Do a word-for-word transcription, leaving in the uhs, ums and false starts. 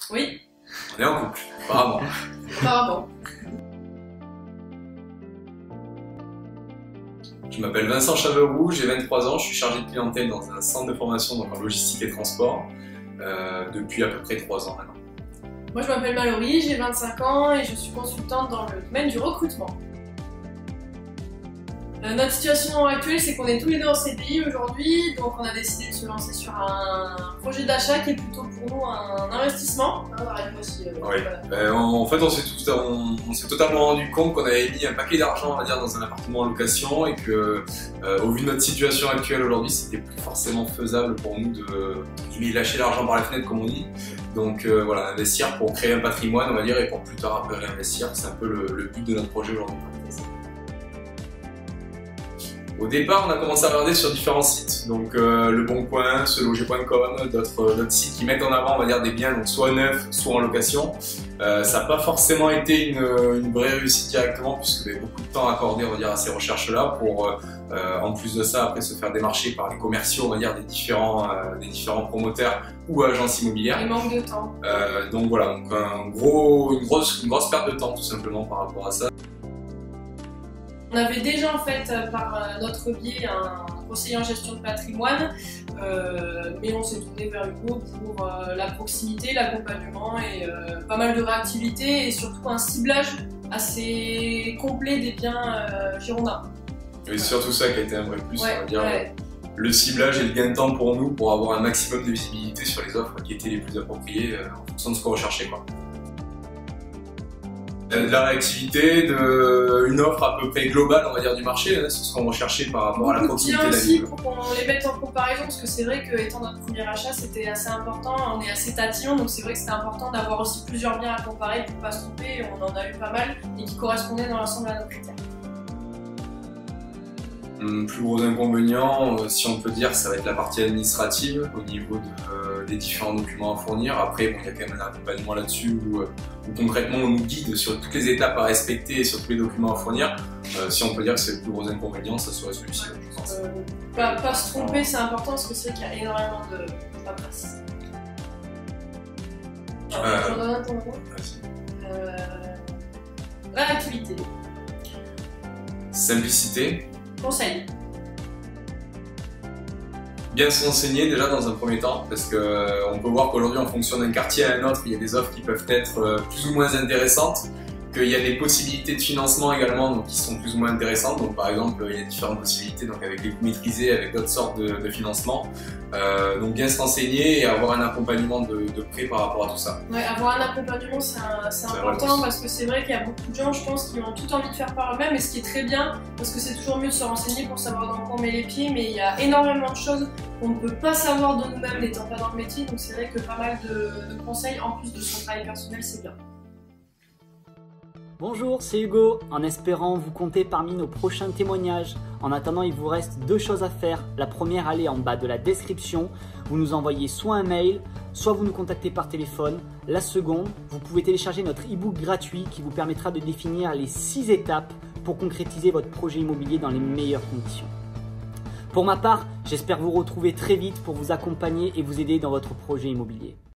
Oui. On est en couple, apparemment. Apparemment. Je m'appelle Vincent Chaveroux, j'ai vingt-trois ans, je suis chargé de clientèle dans un centre de formation donc en logistique et transport euh, depuis à peu près trois ans maintenant. Moi je m'appelle Mallory, j'ai vingt-cinq ans et je suis consultante dans le domaine du recrutement. Euh, notre situation actuelle, c'est qu'on est tous les deux en C D I aujourd'hui, donc on a décidé de se lancer sur un projet d'achat qui est plutôt pour nous un investissement. Ah, on arrive aussi, euh, oui. euh, en fait, on s'est on, on s'est totalement rendu compte qu'on avait mis un paquet d'argent, on va dire, dans un appartement en location et que, euh, au vu de notre situation actuelle aujourd'hui, c'était plus forcément faisable pour nous de, de lâcher l'argent par la fenêtre, comme on dit. Donc euh, voilà, investir pour créer un patrimoine, on va dire, et pour plus tard après réinvestir, c'est un peu le, le but de notre projet aujourd'hui. Au départ, on a commencé à regarder sur différents sites, donc euh, Le Bon Coin, seloger point com, d'autres euh, sites qui mettent en avant, on va dire, des biens donc soit neufs, soit en location. Euh, ça n'a pas forcément été une, une vraie réussite directement, puisque il y avait beaucoup de temps accordé, on va dire, à ces recherches-là pour, euh, en plus de ça, après se faire démarcher par les commerciaux, on va dire, des différents, euh, des différents promoteurs ou agences immobilières. Il manque de temps. Euh, donc voilà, donc un gros, une, grosse, une grosse perte de temps tout simplement par rapport à ça. On avait déjà en fait par notre biais un conseiller en gestion de patrimoine, euh, mais on s'est tourné vers Hugo pour euh, la proximité, l'accompagnement et euh, pas mal de réactivité et surtout un ciblage assez complet des biens euh, girondins. Et c'est surtout ça qui a été un vrai plus, ouais, on va dire. Ouais. Le ciblage et le gain de temps pour nous pour avoir un maximum de visibilité sur les offres qui étaient les plus appropriées euh, en fonction de ce qu'on recherchait, quoi. De la réactivité, de, une offre à peu près globale, on va dire, du marché, hein, sur ce qu'on recherchait par rapport à la proximité de la ville. Pour qu'on les mette en comparaison, parce que c'est vrai que étant notre premier achat, c'était assez important, on est assez tatillon, donc c'est vrai que c'était important d'avoir aussi plusieurs biens à comparer pour ne pas se tromper, on en a eu pas mal et qui correspondaient dans l'ensemble à nos critères. Le plus gros inconvénient, euh, si on peut dire, ça va être la partie administrative au niveau de, euh, des différents documents à fournir. Après, bon, il y a quand même un accompagnement là-dessus où, euh, où concrètement on nous guide sur toutes les étapes à respecter et sur tous les documents à fournir. Euh, si on peut dire que c'est le plus gros inconvénient, ça serait celui-ci, je pense. Euh, pas, pas se tromper, c'est important parce que c'est vrai qu'il y a énormément de paperasse. Euh, J'en donne un ton euh, Réactivité. Simplicité. Conseil. Bien se renseigner déjà dans un premier temps, parce qu'on euh, peut voir qu'aujourd'hui en fonction d'un quartier à un autre, il y a des offres qui peuvent être euh, plus ou moins intéressantes, qu'il y a des possibilités de financement également donc, qui sont plus ou moins intéressantes. Donc par exemple, il y a différentes possibilités donc, avec les coûts maîtrisés, avec d'autres sortes de, de financement. Euh, donc bien se renseigner et avoir un accompagnement de, de près par rapport à tout ça. Ouais, avoir un accompagnement c'est important parce que c'est vrai qu'il y a beaucoup de gens je pense qui ont tout envie de faire par eux-mêmes et ce qui est très bien parce que c'est toujours mieux de se renseigner pour savoir dans quoi on met les pieds, mais il y a énormément de choses qu'on ne peut pas savoir de nous-mêmes n'étant pas dans le métier, donc c'est vrai que pas mal de, de conseils en plus de son travail personnel c'est bien. Bonjour, c'est Hugo, en espérant vous compter parmi nos prochains témoignages. En attendant, il vous reste deux choses à faire. La première, allez en bas de la description, vous nous envoyez soit un mail, soit vous nous contactez par téléphone. La seconde, vous pouvez télécharger notre e-book gratuit qui vous permettra de définir les six étapes pour concrétiser votre projet immobilier dans les meilleures conditions. Pour ma part, j'espère vous retrouver très vite pour vous accompagner et vous aider dans votre projet immobilier.